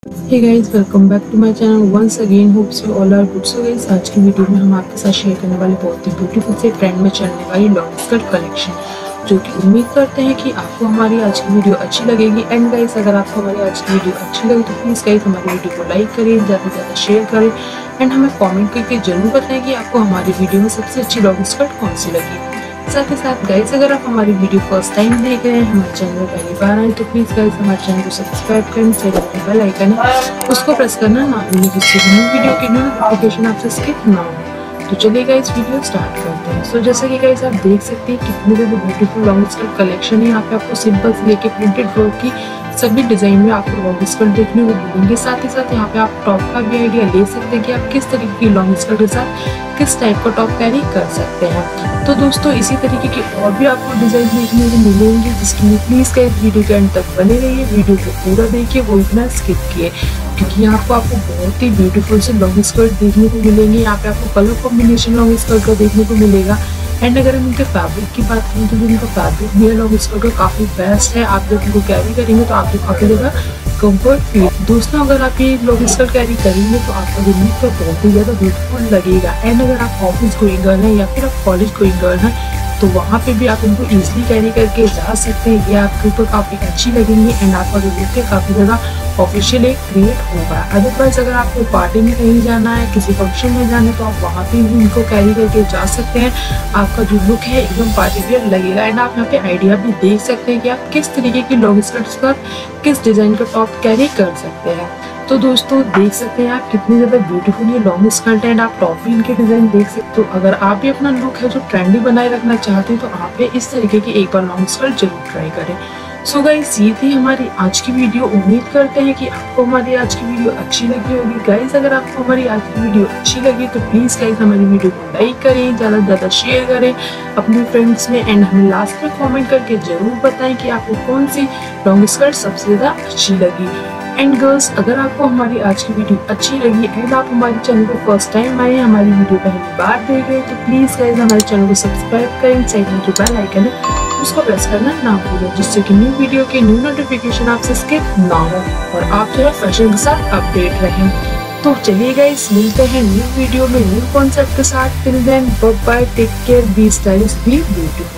Hey guys, welcome back to my channel once again. Hopes you all are good. So guys, आज की video में हम आपके साथ शेयर करने वाले बहुत ही ब्यूटीफुल से ट्रेंड में चलने वाली लॉन्ग स्कर्ट कलेक्शन, जो कि उम्मीद करते हैं कि आपको हमारी आज की वीडियो अच्छी लगेगी। एंड गाइस, अगर आपको हमारी आज की वीडियो अच्छी लगे तो प्लीज़ गाइस हमारी वीडियो को लाइक करें, ज़्यादा से ज़्यादा शेयर करें एंड हमें कॉमेंट करके जरूर बताएं कि आपको हमारी वीडियो में सबसे अच्छी लॉन्ग स्कर्ट कौन सी लगी। साथ ही साथ गाइस, अगर आप हमारी वीडियो फर्स्ट टाइम देख रहे हैं, हमारे चैनल में पहली बार आए, तो प्लीज़ गाइस हमारे चैनल को सब्सक्राइब करें, साइड में बेल आइकन है उसको प्रेस करना ना भूलें, जिससे न्यू वीडियो की नोटिफिकेशन आपसे स्किप ना हो। तो चलिए गाइस वीडियो स्टार्ट करते हैं। सो जैसा कि गाइस आप देख सकते हैं कितनी ज़्यादा ब्यूटीफुल लॉन्ग स्कर्ट कलेक्शन है। यहाँ पे आपको सिंपल से लेके प्रिंटेड वर्क की सभी डिजाइन में आपको लॉन्ग स्कर्ट देखने को मिलेंगे। साथ ही साथ यहाँ पे आप टॉप का भी आइडिया ले सकते हैं कि आप किस तरीके की लॉन्ग स्कर्ट के साथ किस टाइप का टॉप कैरी कर सकते हैं। तो दोस्तों, इसी तरीके की और भी आपको डिजाइन देखने को मिलेंगे, जिसके लिए प्लीज का इस वीडियो के अंत तक बने रहिए। वीडियो को पूरा देखिए, वो इतना स्किप किए, क्योंकि यहाँ पे आपको बहुत ही ब्यूटीफुल से लॉन्ग स्कर्ट देखने को मिलेंगे। यहाँ पे आपको कलर कॉम्बिनेशन लॉन्ग स्कर्ट का देखने को मिलेगा। एंड अगर हम इनके फैब्रिक की बात करें तो जो इनका फैब्रिक भी है लॉन्ग स्कर्ट का काफ़ी बेस्ट है। आप जब इनको कैरी करेंगे तो आपको काफ़ी ज़्यादा कंफर्ट फील। दोस्तों, अगर आप ये लॉन्ग स्कर्ट कैरी करेंगे तो आपका जो लुक है बहुत ही ज़्यादा ब्यूटीफुल लगेगा। एंड अगर आप ऑफिस गोइंग गर्ल हैं या फिर आप कॉलेज गोइंग गर्ल हैं तो वहाँ पे भी आप इनको इजीली कैरी करके जा सकते हैं। ये आपके ऊपर काफ़ी अच्छी लगेंगी एंड आपका जो लुक है काफ़ी ज़्यादा ऑफिशियल एक क्रिएट होगा। अदरवाइज अगर आपको पार्टी में कहीं जाना है, किसी फंक्शन में जाना है, तो आप वहाँ पे भी इनको कैरी करके जा सकते हैं। आपका जो लुक है एकदम पार्टी वियर लगेगा। एंड आप यहाँ पे आइडिया भी देख सकते हैं कि आप किस तरीके की लॉन्ग स्कर्ट्स पर किस डिजाइन का टॉप कैरी कर सकते हैं। तो दोस्तों, देख सकते हैं आप कितनी ज़्यादा ब्यूटीफुल ये लॉन्ग स्कर्ट है एंड आप टॉप भी इनके डिज़ाइन देख सकते हो। अगर आप भी अपना लुक है जो ट्रेंडी बनाए रखना चाहते हैं तो आप भी इस तरीके की एक बार लॉन्ग स्कर्ट जरूर ट्राई करें। सो गाइस, ये थी हमारी आज की वीडियो। उम्मीद करते हैं कि आपको हमारी आज की वीडियो अच्छी लगी होगी। गाइस, अगर आपको हमारी आज की वीडियो अच्छी लगी तो प्लीज़ गाइस हमारी वीडियो को लाइक करें, ज़्यादा से ज़्यादा शेयर करें अपने फ्रेंड्स में एंड हमें लास्ट में कॉमेंट करके ज़रूर बताएं कि आपको कौन सी लॉन्ग स्कर्ट सबसे ज़्यादा अच्छी लगी। एंड गर्ल्स, अगर आपको हमारी आज की वीडियो अच्छी लगी एंड आप हमारे चैनल को फर्स्ट टाइम आए, हमारी वीडियो पहली बार देख रहे हैं, तो प्लीज़ गाइस हमारे चैनल को सब्सक्राइब करें, साइड में जो बेल आइकन है उसको प्रेस करना ना भूलें, जिससे कि न्यू वीडियो के न्यू नोटिफिकेशन आपसे स्किप ना हो और आप जो है फैशन के साथ अपडेट रहें। तो चलिए गाइस, मिलते हैं न्यू वीडियो में न्यू कॉन्सेप्ट के साथ। Till then bye bye, take care, be stylish, be beautiful.